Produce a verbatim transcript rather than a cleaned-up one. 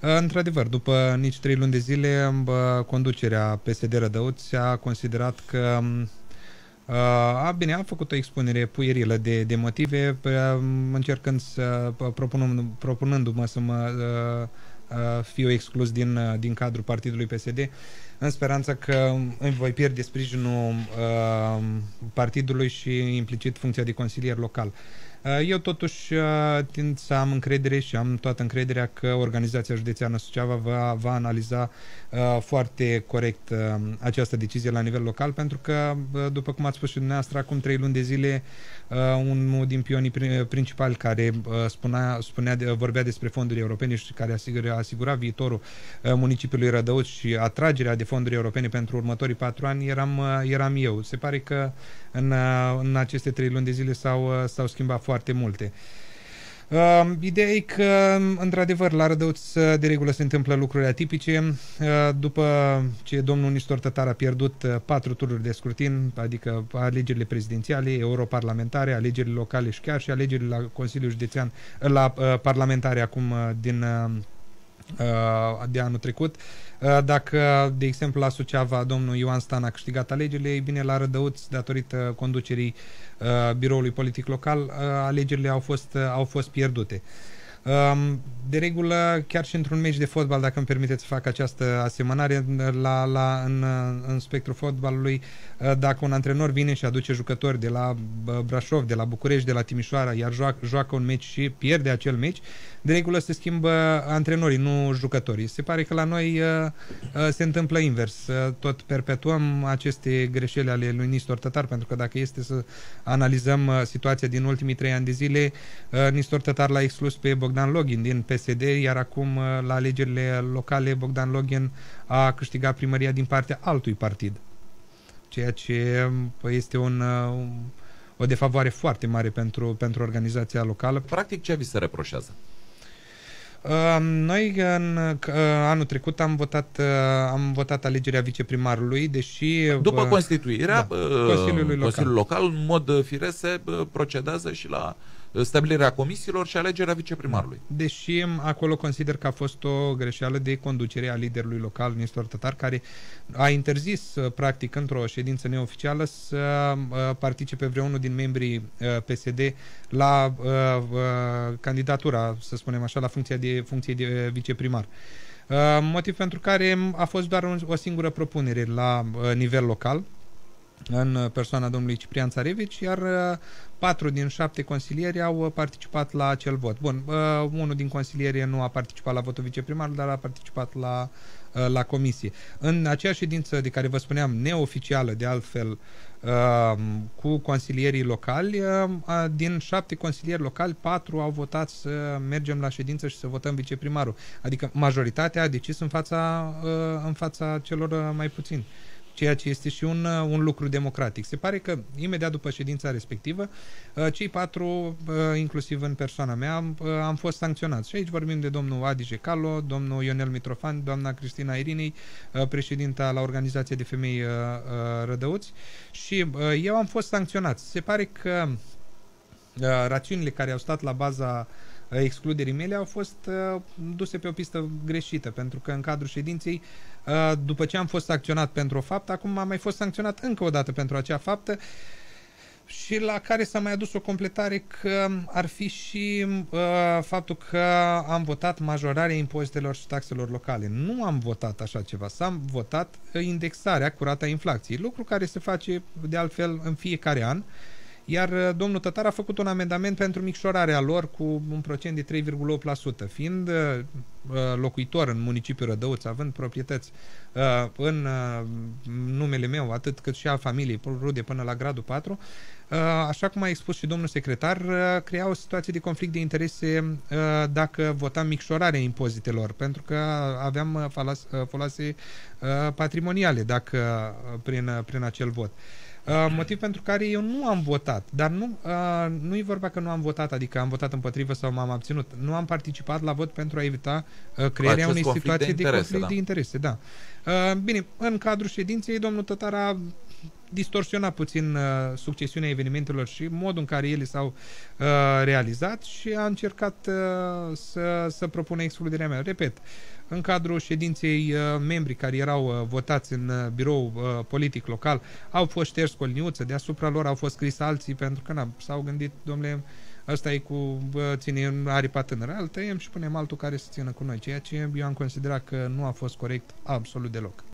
Într-adevăr, după nici trei luni de zile, conducerea P S D Rădăuți a considerat că a, bine, a făcut o expunere puierilă de, de motive, încercând să, propunând, propunându-mă să mă fiu exclus din, din cadrul partidului P S D, în speranța că îmi voi pierde sprijinul uh, partidului și implicit funcția de consilier local. Uh, eu totuși uh, tind să am încredere și am toată încrederea că Organizația Județeană Suceava va, va analiza uh, foarte corect uh, această decizie la nivel local, pentru că, uh, după cum ați spus și dumneavoastră, acum trei luni de zile, uh, unul din pionii principali care uh, spunea, spunea de, vorbea despre fonduri europene și care asigura, asigura viitorul uh, municipiului Rădăuți și atragerea de fonduri europene pentru următorii patru ani, eram, uh, eram eu. Se pare că în, uh, în aceste trei luni de zile s-au, uh, s-au schimbat foarte multe. Uh, ideea e că, într-adevăr, la Rădăuți de regulă se întâmplă lucruri atipice. Uh, după ce domnul Nistor Tătar a pierdut uh, patru tururi de scrutin, adică alegerile prezidențiale, europarlamentare, alegerile locale și chiar și alegerile la Consiliul Județean, la uh, parlamentare acum uh, din uh, de anul trecut. Dacă, de exemplu, la Suceava domnul Ioan Stan a câștigat alegerile, ei bine, la Rădăuți, datorită conducerii biroului politic local, alegerile au fost, au fost pierdute. De regulă, chiar și într-un meci de fotbal, dacă îmi permiteți să fac această asemănare, la, la, în, în spectrul fotbalului, dacă un antrenor vine și aduce jucători de la Brașov, de la București, de la Timișoara, iar joacă, joacă un meci și pierde acel meci, de regulă se schimbă antrenorii, nu jucătorii. Se pare că la noi se întâmplă invers. Tot perpetuăm aceste greșeli ale lui Nistor Tătar, pentru că dacă este să analizăm situația din ultimii trei ani de zile, Nistor Tătar l-a exclus pe Bogdan Login din P S D, iar acum la alegerile locale Bogdan Login a câștigat primăria din partea altui partid. Ceea ce este un, o defavoare foarte mare pentru, pentru organizația locală. Practic, ce vi se reproșează? Noi în anul trecut am votat, am votat alegerea viceprimarului, deși... După constituirea, da, Consiliului Local. Consiliul Local, în mod firesc, se procedează și la stabilirea comisiilor și alegerea viceprimarului. Deși acolo consider că a fost o greșeală de conducere a liderului local, Nistor Tătar, care a interzis, practic, într-o ședință neoficială să participe vreunul din membrii P S D la candidatura, să spunem așa, la funcția de, funcție de viceprimar. Motiv pentru care a fost doar o singură propunere la nivel local, în persoana domnului Ciprian Țarevici, iar uh, patru din șapte consilieri au participat la acel vot. Bun, uh, unul din consilieri nu a participat la votul viceprimarului, dar a participat la, uh, la comisie. În aceea ședință de care vă spuneam, neoficială, de altfel, uh, cu consilierii locali, uh, din șapte consilieri locali, patru au votat să mergem la ședință și să votăm viceprimarul. Adică majoritatea a decis în fața, uh, în fața celor mai puțini. Ceea ce este și un, un lucru democratic. Se pare că imediat după ședința respectivă, cei patru, inclusiv în persoana mea, am fost sancționați. Și aici vorbim de domnul Adi Jecalo, domnul Ionel Mitrofan, doamna Cristina Irinei, președinta la Organizația de Femei Rădăuți, și eu am fost sancționat. Se pare că rațiunile care au stat la baza excluderii mele au fost uh, duse pe o pistă greșită, pentru că în cadrul ședinței, uh, după ce am fost sancționat pentru o faptă, acum am mai fost sancționat încă o dată pentru acea faptă, și la care s-a mai adus o completare că ar fi și uh, faptul că am votat majorarea impozitelor și taxelor locale. Nu am votat așa ceva, s-am votat indexarea curată a inflației, lucru care se face de altfel în fiecare an. Iar domnul Tătar a făcut un amendament pentru micșorarea lor cu un procent de trei virgulă opt la sută. Fiind uh, locuitor în municipiul Rădăuți, având proprietăți uh, în uh, numele meu, atât cât și al familiei, rude până la gradul patru, uh, așa cum a expus și domnul secretar, uh, crea o situație de conflict de interese uh, dacă votam micșorarea impozitelor, pentru că aveam uh, folose uh, patrimoniale dacă, uh, prin, uh, prin acel vot. Uh, motiv pentru care eu nu am votat, dar nu, uh, nu e vorba că nu am votat, adică am votat împotrivă sau m-am abținut. Nu am participat la vot pentru a evita uh, crearea unei situații de, de conflict da. de interese. Da. Uh, bine, în cadrul ședinței, domnul Tătar a distorsiona puțin uh, succesiunea evenimentelor și modul în care ele s-au uh, realizat și a încercat uh, să, să propună excluderea mea. Repet, în cadrul ședinței, uh, membrii care erau uh, votați în uh, birou uh, politic local au fost șters cu o liniuță, deasupra lor au fost scris alții, pentru că na, s-au gândit, domnule, ăsta e cu bă, ține aripa tânără, îl tăiem și punem altul care să țină cu noi, ceea ce eu am considerat că nu a fost corect absolut deloc.